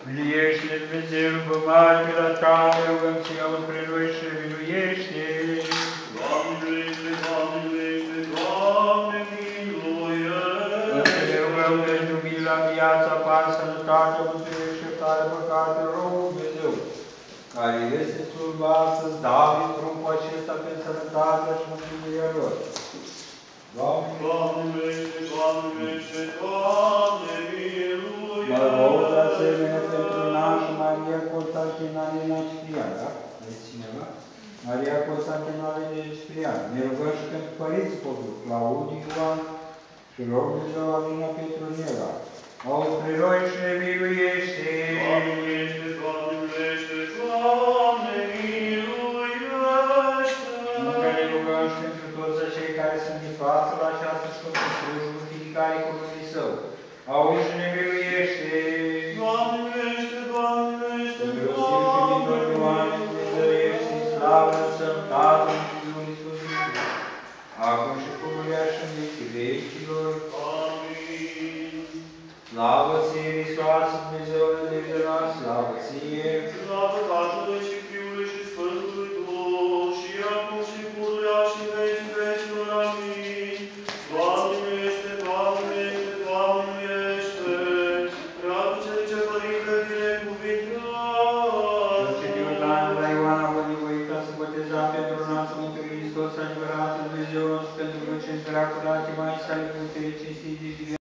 Miluiește, Dumnezeu, după mare milă-Ta, ne rugăm să iau între noi și ne miluiește. Doamne miluiește, Doamne miluiește, Doamne miluiește. Ne rugăm pentru mila, viața, par, sănătate, mântuire și iertare păcate, rog Dumnezeu, care este slujba astăzi, David, trupul acesta pe sănătatea și mântuirea lor. Doamne miluiește, Doamne miluiește, Doamne miluiește. Mă rog de asemenea pentru nașa Maria Constantina din Ciprian, da? Aveți cineva? Maria Constantina din Ciprian. Ne rugăm și pentru părinții copilul, Claudiu Ioan și rog Dumnezeu Alina Petronela. Auzi pre noi și ne miluiește! Doamne miluiește, Doamne miluiește, Doamne miluiește. Încă ne rugăm și pentru toți cei care sunt de față la această sfântă slujbă, fiecare cuvântul Său. Auzi și ne miluiește! Doamne miluiește, Doamne miluiește, Pentru Doamne Sfântul și Doamne, Dumnezeu, slavă, sănătate și Fiului Sfânt Dumnezeu, acum și pururea și în vecii vecilor. Amin. Slavă ție, Hristoase, Dumnezeu, de la slavă ție! Slavă Tatălui și Fiului și Sfântului Duh, și acum și pururea și în vecii vecilor. Amin. Doamne miluiește, Doamne miluiește, Doamne miluiește. Preaduce Părinte binecuvintat. Și citiul Tainul la Ioana Bănivoită, să botezam pentru nasul Mântuirii Hristos, adevăratul Dumnezeu nostru, pentru că ce-ți draculate mai sale putere, cinstiți și